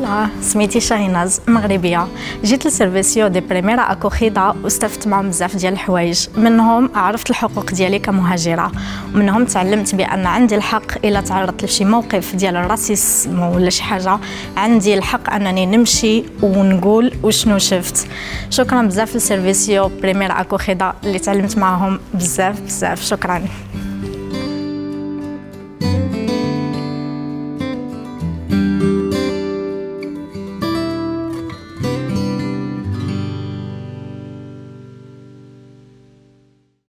فوالا سميتي شاهيناز مغربيه. جيت لسيرفيسيو دي بريميرا اكوخيدا واستفدت معهم بزاف ديال الحوايج، منهم عرفت الحقوق ديالي كمهاجره، ومنهم تعلمت بان عندي الحق الا تعرضت لشي موقف ديال الراسيسم ولا شي حاجه عندي الحق انني نمشي ونقول وشنو شفت. شكرا بزاف لسيرفيسيو بريميرا اكوخيدا اللي تعلمت معهم بزاف. شكرا.